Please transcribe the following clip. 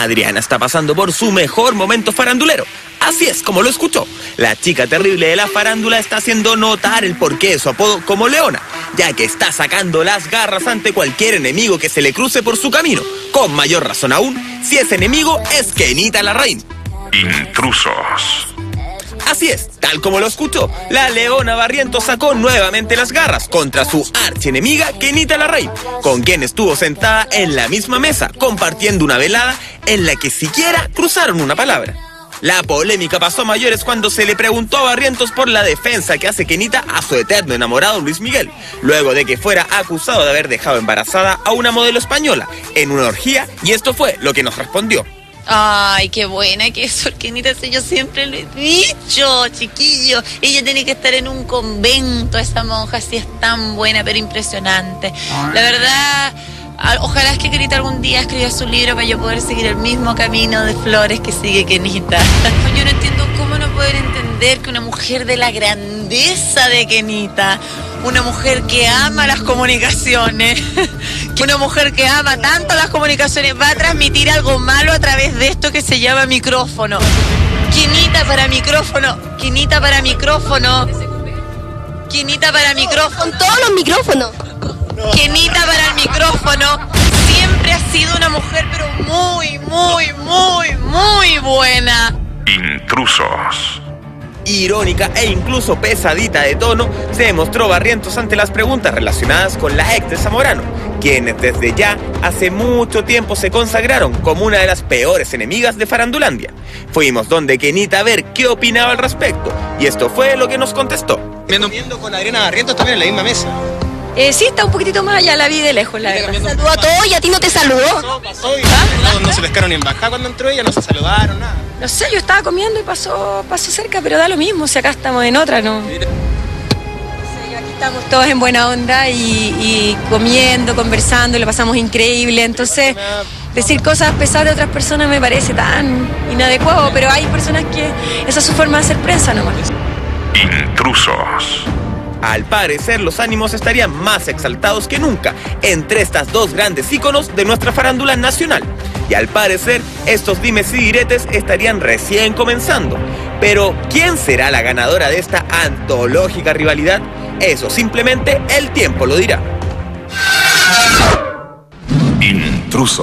Adriana está pasando por su mejor momento farandulero. Así es, como lo escuchó. La chica terrible de la farándula está haciendo notar el porqué de su apodo como Leona, ya que está sacando las garras ante cualquier enemigo que se le cruce por su camino. Con mayor razón aún, si ese enemigo es Kenita Larraín. Intrusos. Así es, tal como lo escuchó, la Leona Barrientos sacó nuevamente las garras contra su archienemiga Kenita Larraín, con quien estuvo sentada en la misma mesa, compartiendo una velada en la que siquiera cruzaron una palabra. La polémica pasó a mayores cuando se le preguntó a Barrientos por la defensa que hace Kenita a su eterno enamorado Luis Miguel, luego de que fuera acusado de haber dejado embarazada a una modelo española en una orgía, y esto fue lo que nos respondió. Ay, qué buena que es, Kenita, yo siempre lo he dicho, chiquillo. Ella tiene que estar en un convento, esa monja, sí es tan buena, pero impresionante. La verdad, ojalá es que Kenita algún día escriba su libro para yo poder seguir el mismo camino de flores que sigue Kenita. Yo no entiendo cómo no poder entender que una mujer de la grandeza de Kenita, una mujer que ama las comunicaciones, que una mujer que ama tanto las comunicaciones va a transmitir algo malo a través de esto que se llama micrófono. Kenita para micrófono, Kenita para micrófono, Kenita para micrófono. Con todos los micrófonos. Kenita para el micrófono. Siempre ha sido una mujer, pero muy, muy, muy, muy buena. Intrusos. Irónica e incluso pesadita de tono, se demostró Barrientos ante las preguntas relacionadas con la ex de Zamorano, quienes desde ya hace mucho tiempo se consagraron como una de las peores enemigas de Farandulandia. Fuimos donde Kenita a ver qué opinaba al respecto, y esto fue lo que nos contestó. Comiendo con Adriana Barrientos también en la misma mesa. Sí, está un poquitito más allá, la vi de lejos, la verdad. Saludó a todos y a ti no te saludó. Pasó y no se pescaron ni en bajada cuando entró ella, no se saludaron, nada. No sé, yo estaba comiendo y pasó cerca, pero da lo mismo, si acá estamos en otra, ¿no? Aquí estamos todos en buena onda y comiendo, conversando, lo pasamos increíble. Entonces, decir cosas pesadas de otras personas me parece tan inadecuado, pero hay personas que esa es su forma de hacer prensa nomás. Intrusos. Al parecer, los ánimos estarían más exaltados que nunca entre estas dos grandes íconos de nuestra farándula nacional. Y al parecer, estos dimes y diretes estarían recién comenzando. Pero, ¿quién será la ganadora de esta antológica rivalidad? Eso simplemente el tiempo lo dirá. Intrusos.